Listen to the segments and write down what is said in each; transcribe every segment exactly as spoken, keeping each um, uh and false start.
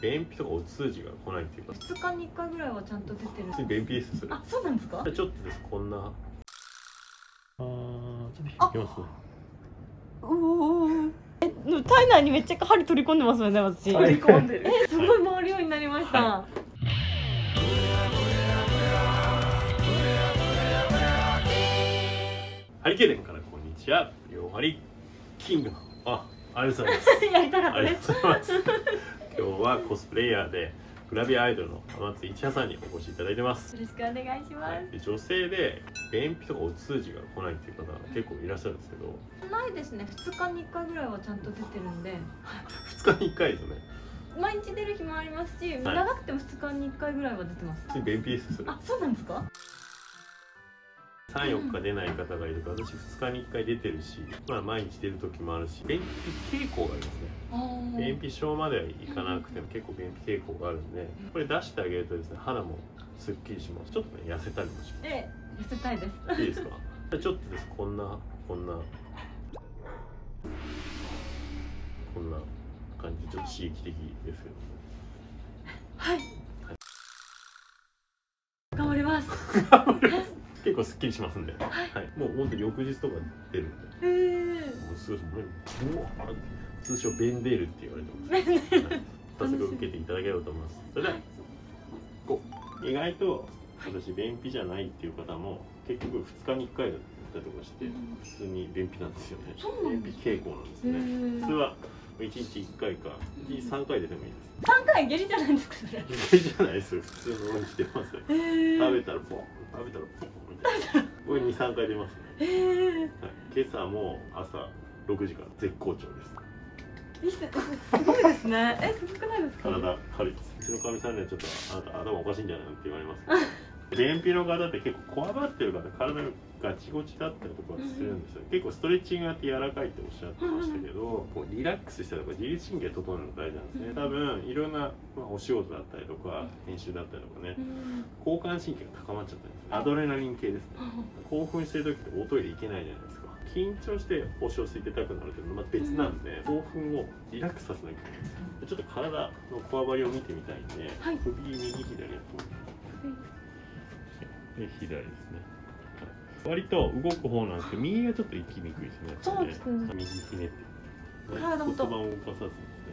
便秘とかお通じが来ないっていうか、 ふつかにいっかいぐらいはちゃんと出てる。 普通に便秘ですそれ。 あ、そうなんですか。 ちょっとですこんな、あーちょっと引きますね。 おお。え、体内にめっちゃ針取り込んでますよね、私。 取り込んでる。 え、すごい回るようになりました。はい、 ハリケーンからこんにちは。両ハリキングのあ、ありがとうございます。 やりたかったありです。 がとうございます。今日はコスプレイヤーでグラビアアイドルの天津一葉さんにお越しいただいてます。 よろしくお願いします。はい、 で女性で便秘とかお通じが来ないっていう方が結構いらっしゃるんですけど、 ないですね。ふつかにいっかいぐらいはちゃんと出てるんで。 ふつかにいっかいですよね。 毎日出る日もありますし、はい、長くてもふつかにいっかいぐらいは出てます。 普通に便秘ですそれ。 あ、そうなんですか。 さん、よっか出ない方がいるから、私ふつかにいっかい出てるし、まあ毎日出る時もあるし、便秘傾向がありますね。便秘症まではいかなくても結構便秘傾向があるんで、これ出してあげるとですね、肌もすっきりします。ちょっとね痩せたりもします。 え、痩せたいです。 いいですか。じゃあちょっとですこんなこんなこんな感じでちょっと刺激的ですけど。 はい。頑張ります。 頑張ります。結構すっきりしますんで、はい、もう本当に翌日とか出るんで。へえ。もうすごい、もう通称ベンデールって言われてます。はい、早速受けていただければと思います。それでは、こう意外と私便秘じゃないっていう方も結局ふつかにいっかいだったりとかして普通に便秘なんですよね。便秘傾向なんですね。普通はいちにちいっかいかいちにちさんかい出てもいいです。 さんかい下痢じゃないですかそれ。 下痢じゃないですよ。普通のようにしてます。食べたらポン、食べたらポンみたいな。これに、さんかい出ますね。はい、今朝も朝ろくじから絶好調です。 すごいですね。え、すごくないですか。 体軽いです。うちのかみさんにはちょっとあなた頭おかしいんじゃないのって言われますけど。便秘の方って結構こわばってる方、体がガチゴチだったりとかするんですよ。結構ストレッチングがあって柔らかいっておっしゃってましたけど、こうリラックスしたりとか自律神経整えるのが大事なんですね。多分いろんな、まあ、お仕事だったりとか編集だったりとかね、交感神経が高まっちゃったんです。アドレナリン系ですね。興奮してる時っておトイレ行けないじゃないですか。緊張してお小水出たくなるけど、まあ、別なんで、興奮をリラックスさせなきゃいけないんです。ちょっと体のこわばりを見てみたいんで、はい、首右左やってもらって。で左ですね。割と動く方なんですけど、右がちょっと行きにくいですね。 そうですね。 右ひねって。 体もと。 骨盤を動かさずですね。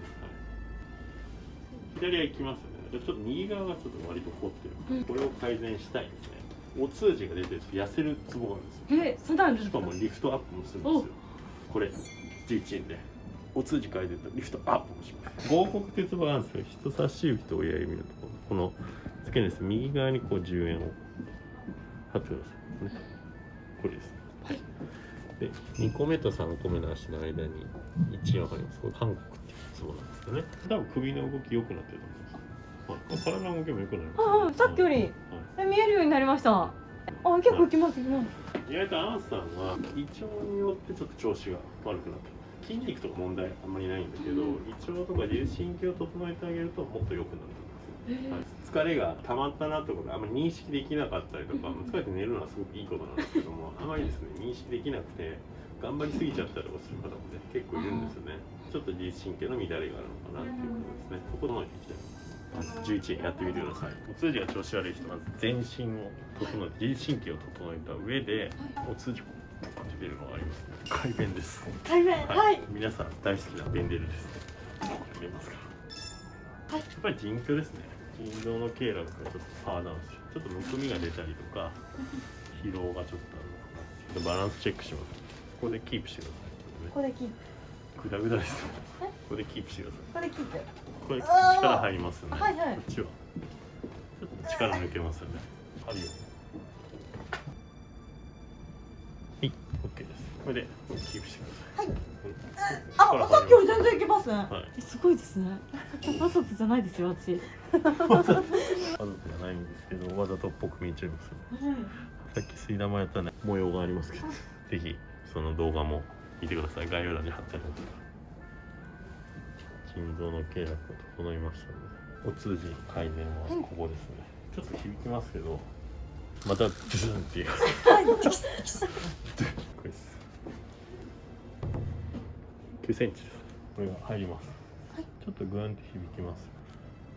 左は行きますよね。ちょっと右側がちょっと割と凝ってる。これを改善したいですね。お通じが出てる痩せるツボがあるんですよ。 え、そうなんですか。 しかもリフトアップもするんですよ。これじゅういちえんで。お通じ改善とリフトアップもします。合谷ってツボがあるんですよ。人差し指と親指のところ、この付け根です。右側にこうじゅうえんを貼ってくださいね。これです。はい。で、にこめとさんこめの足の間にいちえんを貼ります。これ韓国っていうツボなんですよね。多分首の動き良くなってると思います。はい、体の動きも良くなります、ね。 ああ、さっきより、はい、え見えるようになりました。あ、結構いきますね。 意外とアンさんは胃腸によってちょっと調子が悪くなってる。筋肉とか問題あんまりないんだけど、胃腸とか自律神経を整えてあげるともっと良くなると思います。はい、疲れが溜まったなってことあんまり認識できなかったりとか、疲れて寝るのはすごくいいことなんですけども、あまりですね認識できなくて頑張りすぎちゃったりとかする方もね結構いるんですよね。ちょっと自律神経の乱れがあるのかなっていうことですね。そこ整えていきたい。じゅういちえんやってみてください。お通じが調子悪い人は全身を整えて自律神経を整えた上でお通じを出るのがありますね。快便です。 快便、はい。 皆さん大好きなベンデルです。見えますか。はい。やっぱり腎虚ですね。腎臓の経絡がちょっとパワーダウンして、ちょっとむくみが出たりとか疲労がちょっとあるのかな。バランスチェックします。ここでキープしてください。 ここでキープ。 グダグダです。ここでキープしてください。 ここでキープ。 これ力入りますね。 はいはい。 こっちはちょっと力抜けますよね。針を。はい、オッケーです。これでキープしてください。はい。 あ、さっきより全然いけますね。 はい。 すごいですね。わざとじゃないですよ、私。 わざとじゃないんですけど、わざとっぽく見えちゃいますよね。さっき水玉やったね、模様がありますけど、ぜひその動画も見てください。概要欄に貼ってあります。心臓の経絡が整いましたので、お通じ改善はここですね。ちょっと響きますけど、またドゥンっていう。これです。きゅうセンチです。これが入ります。ちょっとグーンって響きます。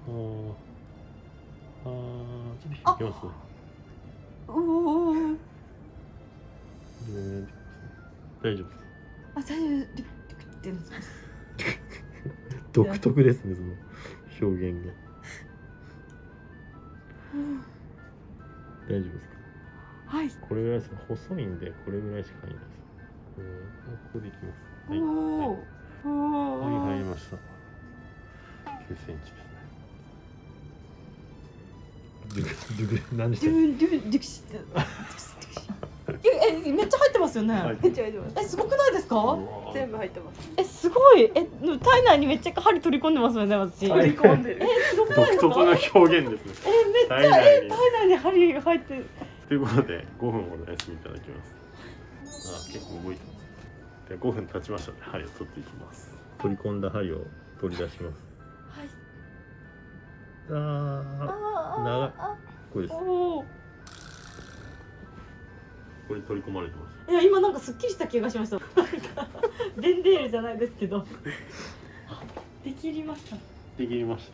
あーあーちょっと引きますね。 おお。 大丈夫です。 あ、大丈夫。ってんですか。 独特ですね、その表現が。大丈夫ですか。 はい。 これぐらいです。細いんで、これぐらいしか入らないです。うん、ここでいきます。はい。 おはいお。 はい、入りました。きゅうセンチですね。ドゥグドゥグ何してドゥドゥドゥクシ。え、めっちゃ入ってますよね。 めっちゃ入ってます。 え、すごくないですか。 全部入ってます。 え、すごい。え、体内にめっちゃ針取り込んでますよね、私。 取り込んでる。 え、すごくないですか。 独特な表現ですね。 え、めっちゃ、え、体内に針が入ってる。 ということで、ごふんほど休みいただきます。あ、結構動いてます。で、ごふん経ちましたので、針を取っていきます。取り込んだ針を取り出します。 はい。 ああー、長い。 あ、 これです。 おお。 これ取り込まれてます。 いや、今なんかすっきりした気がしました。なんかデンデールじゃないですけど。できりました。 できました。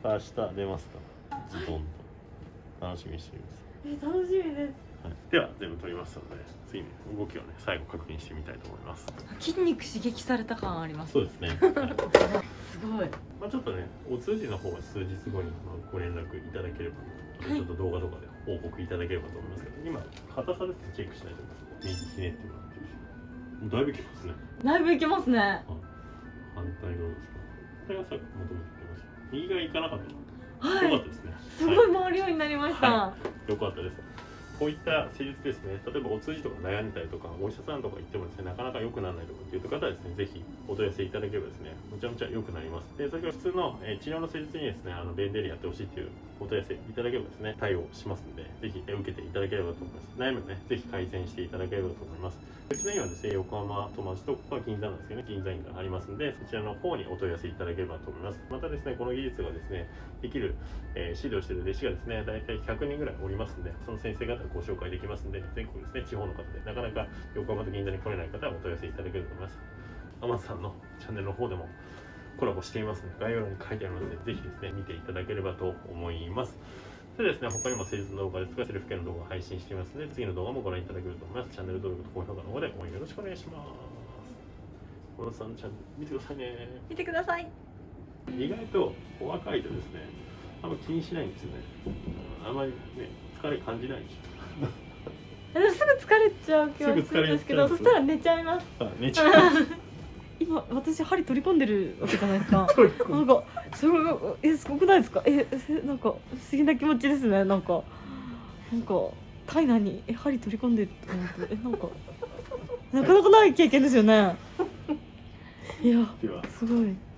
はい。明日出ますか。ズドンと。楽しみにしています。 え、楽しみです。 はい、では全部取りましたので、次に動きをね、最後確認してみたいと思います。 筋肉刺激された感あります。 そうですね。はい、 すごい。 まあちょっとね、お通じの方は数日後にまあご連絡いただければ、はい、ちょっと動画とかで報告いただければと思いますけど、今硬さですねチェックしないと思います。右ひねってもらって、だいぶきますね。 だいぶいけますね。 反対側ですか。反対側さっき求めてきました。右側行かなかったの。 はい。 良かったですね。 すごい回るようになりました。 はい、よかったです。こういった施術ですね、例えばお通じとか悩んでたりとか、お医者さんとか行ってもですね、なかなか良くならないとかっていう方はですね、ぜひお問い合わせいただければですね、むちゃむちゃ良くなります。で、それから普通の、えー、治療の施術にですね、あのベンデリやってほしいっていうお問い合わせいただければですね、対応しますので、ぜひ、えー、受けていただければと思います。悩みをね、ぜひ改善していただければと思います。うちの今ですね、横浜と町とここは銀座なんですけどね、銀座院がありますので、そちらの方にお問い合わせいただければと思います。またですね、この技術がですね、できる、えー、指導している弟子がですね、大体ひゃくにんぐらいおりますので、その先生方をご紹介できますので、全国ですね、地方の方でなかなか横浜と銀座に来れない方はお問い合わせいただければと思います。天津さんのチャンネルの方でもコラボしていますので、概要欄に書いてありますので、ぜひですね、見ていただければと思います。それでですね、他にも施術の動画ですとか、セルフケアの動画を配信していますので、次の動画もご覧いただけると思います。チャンネル登録と高評価の方で応援よろしくお願いします。小野さん、チャンネル見てくださいね。 見てください。 意外とお若いとですね、あんま気にしないんですよね。あんまりね、疲れ感じないでしょ。 でもすぐ疲れちゃう気がするんですけど、そしたら寝ちゃいます。 あ、寝ちゃう。 今私針取り込んでるわけじゃないですか。なんかそれえすごくないですか。えなんか不思議な気持ちですね。なんかなんか体内にえ針取り込んでると思ってえなんかなかなかない経験ですよね。いやすごい。